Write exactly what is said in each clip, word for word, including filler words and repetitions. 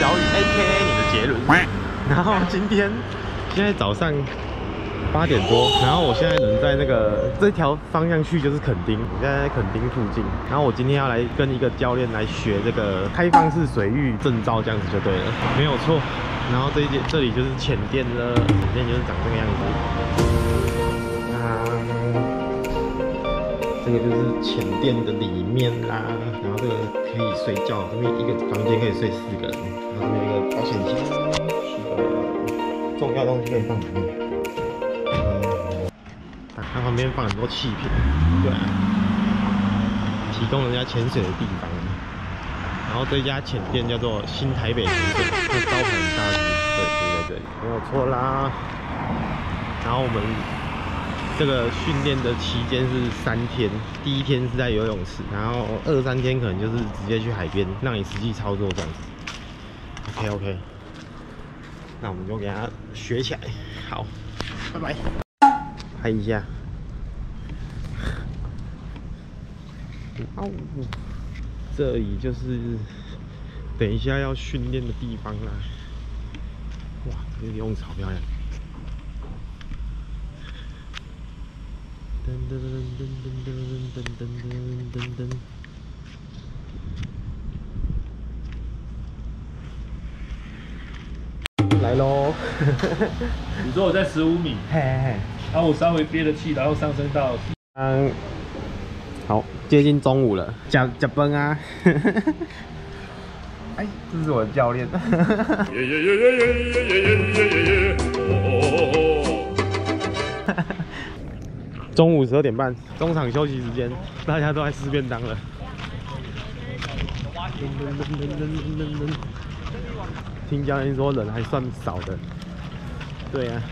小雨 A K A 你的杰伦。然后今天现在早上八点多，然后我现在人在那个这条方向去就是垦丁，我现在在垦丁附近。然后我今天要来跟一个教练来学这个开放式水域证照，这样子就对了，没有错。然后这一节这里就是浅店了，浅店就是长这个样子。啊，这个就是浅店的里面啦。然后这个可以睡觉，这边一个房间可以睡四个人。然后这边有一个保险箱，重要东西可以放里面。它旁边放很多气瓶，对啊，提供人家潜水的地方。然后这家浅店叫做新台北潜水，它招牌很大，对，就在这里，没有错啦。然后我们这个训练的期间是三天，第一天是在游泳池，然后二三天可能就是直接去海边，让你实际操作这样子。OK OK， 那我们就给它学起来。好，拜拜。拍一下。哦，这里就是等一下要训练的地方啦。哇，这个游泳池好漂亮！噔噔噔噔噔噔噔噔噔。来喽！ 你说我在十五米， 嘿嘿嘿， 然后我稍微憋了气，然后上升到嗯，好，接近中午了，加加班啊！哎，这是我的教练。 耶耶耶耶耶耶耶耶耶！ 中午十二点半，中场休息时间，大家都在吃便当了。听教练说人还算少的，对啊。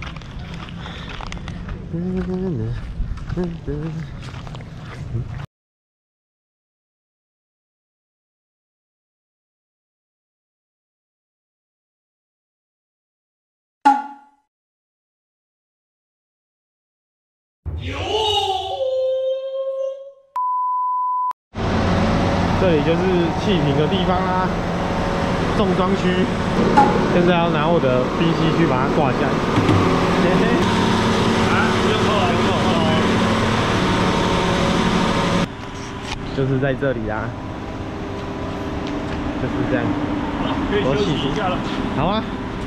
这里就是气瓶的地方啦，重装区。现在要拿我的 B C 去把它挂下来。嘿嘿，啊，不用扣啊，不用扣。就是在这里啦，就是这样。 可以休息一下了。 好啊，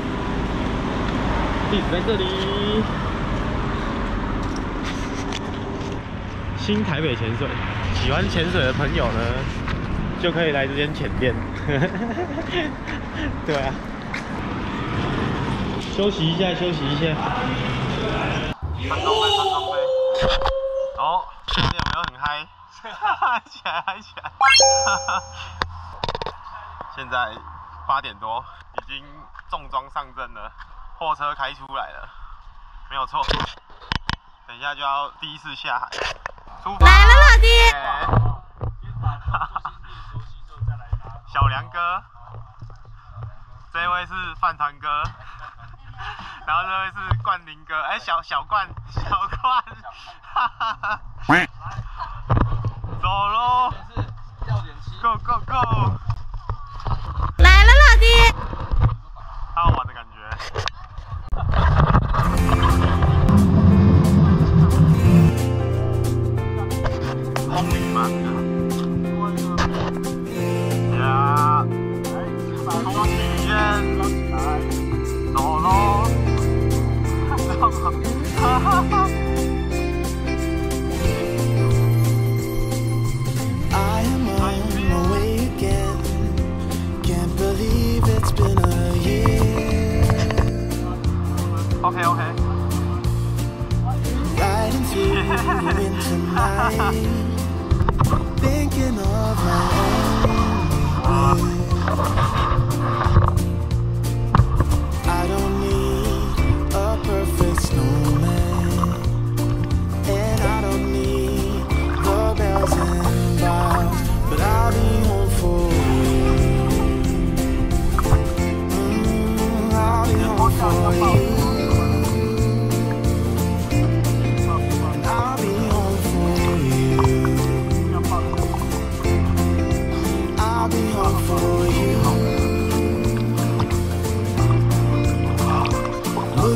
地址在这里。新台北潜水，喜欢潜水的朋友呢，就可以来这间潜店。对啊，休息一下，休息一下。穿装备，穿装备。哦，今天有没有很嗨？嗨起来，嗨起来！现在八点多，已经重装上阵了，货车开出来了，没有错。等一下就要第一次下海。出发来了，老弟！小梁哥，这位是饭团哥，然后这位是冠霖哥，哎、欸，小小冠，小冠，哈哈哈，走喽 ！Go go go！ 来了，老弟！ 好好玩的感觉。空灵吗？呀，出去先，走喽！哈哈哈。 I am on my way again.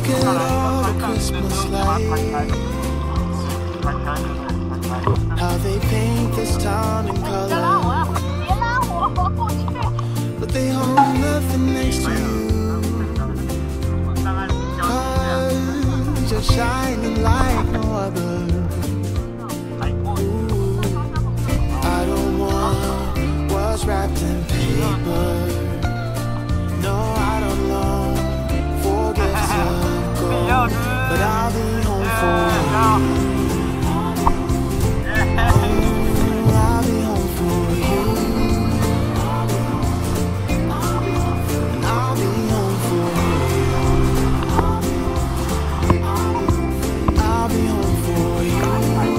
at all the Christmas lights, how they paint this town in color, but they hold nothing next to you, 'cause you're shining like no other. Ooh, I don't want what's wrapped in paper. No, I don't long for gifts of gold, but I'll be home for you. I'll be home for you. And I'll be home for you. I'll be home for you.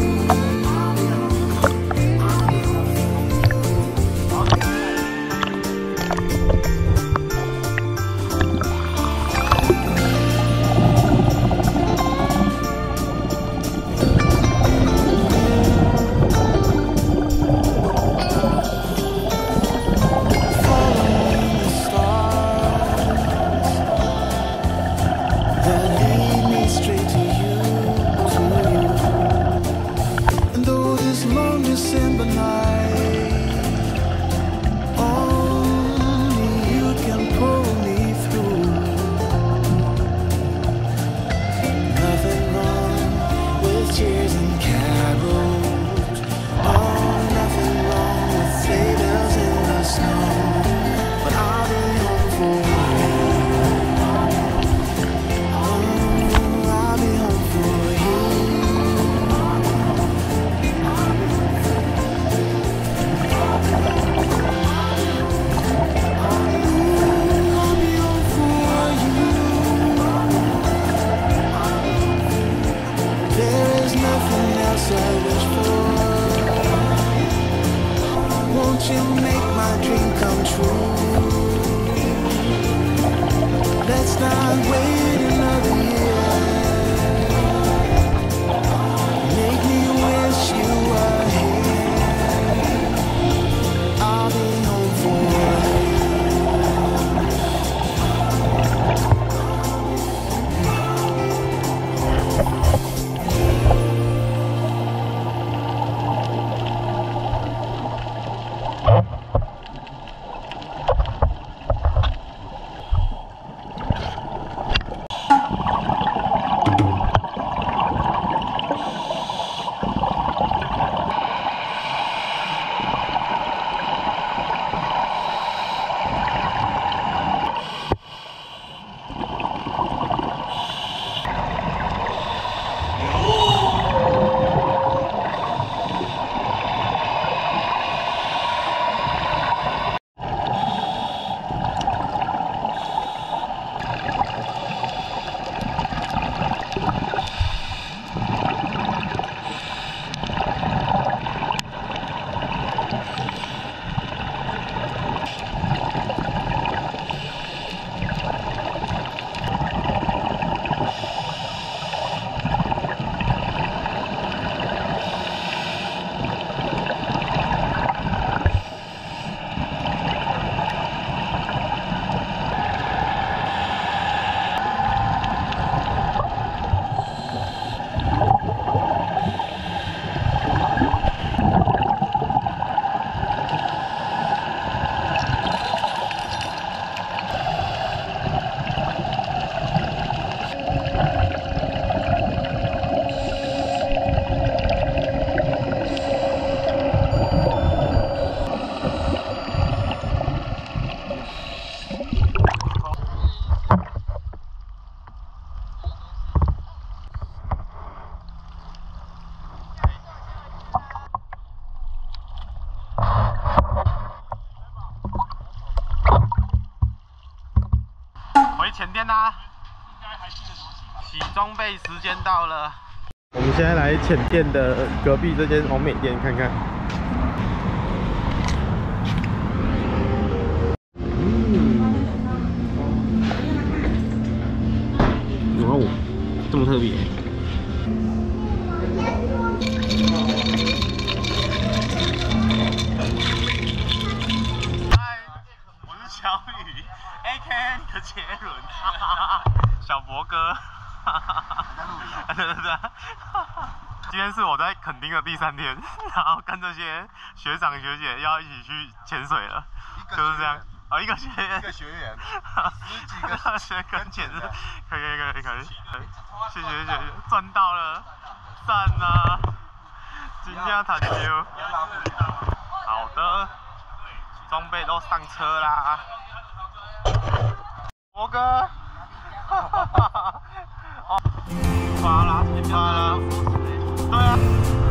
You make my dream come true. Let's not wait another year. Make me wish you were here. I'll be home for you. 前店啦，洗装备时间到了。我们现在来前店的隔壁这间欧美店看看。嗯，哇哦，这么特别。嗨，我是小雨 ，A K A 你的杰伦，小博哥。 对对对。今天是我在垦丁的第三天，然后跟这些学长学姐要一起去潜水了，就是这样。哦，一个学员，一个学员，十几个学跟潜是，可以可以可以可以，谢谢谢谢，赚到了，赞啊！今天谈球，好的，装备都上车啦，博哥，哈哈哈哈，哦，发啦发啦，对啊。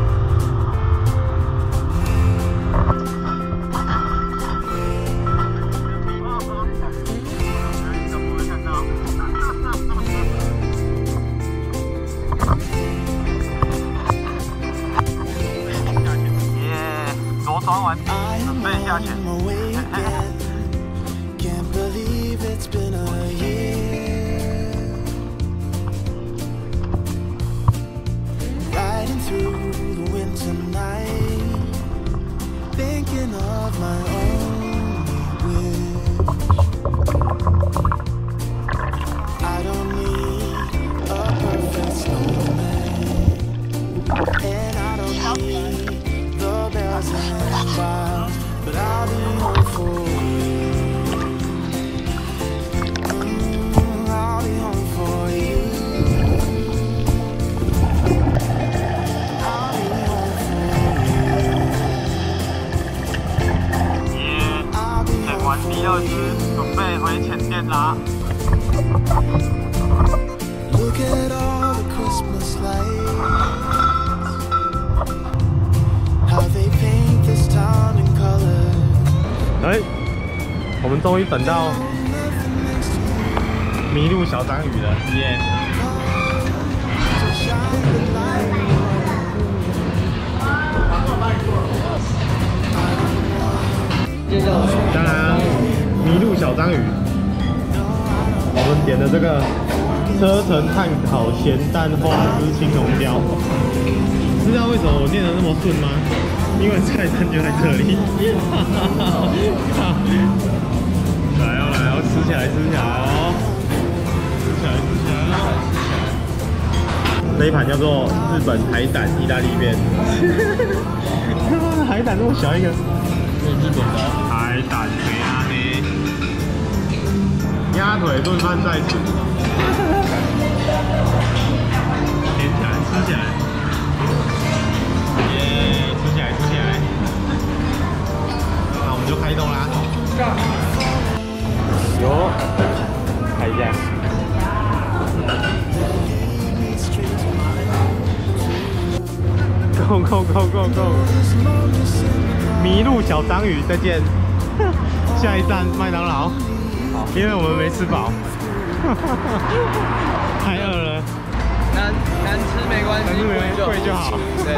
装完，准备下潜。 Can't believe it's been a year. Riding through the winter night, thinking of my only wish. I don't need a perfect snowman, and I don't need the bells and clouds, but I'll be home for you. Mm, I'll be home for you. I'll be home for you. 耶！潜完第二支，准备回潜店啦。 Look at all the Christmas lights. How they paint this town in color. 哎，我们终于等到麋鹿小章鱼了，耶！当然，麋鹿小章鱼，我们点的这个车城炭烤咸蛋花枝青龙雕。知道为什么我念得那么顺吗？因为菜单就在这里。来哦来哦，吃起来吃起来哦，吃起来吃起来哦，吃起来。这一盘叫做日本海胆意大利面。海胆那么小一个。对，日本的海胆谁啊你？鸭腿炖饭在此。点起来，吃起来。耶，吃起来，吃起来。那我们就开动啦。有，看一下。Go go go go go！ 麋鹿小章鱼，再见。下一站麦当劳，因为我们没吃饱，太饿了。 难难吃没关系， 贵就好。对，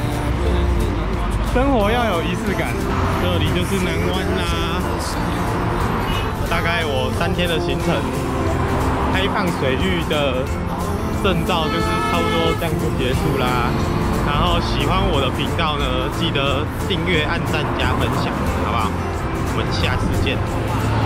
生活要有仪式感。这里就是南湾啦。大概我三天的行程，开放水域的证照就是差不多这样就结束啦。然后喜欢我的频道呢，记得订阅、按赞、加分享，好不好？我们下次见。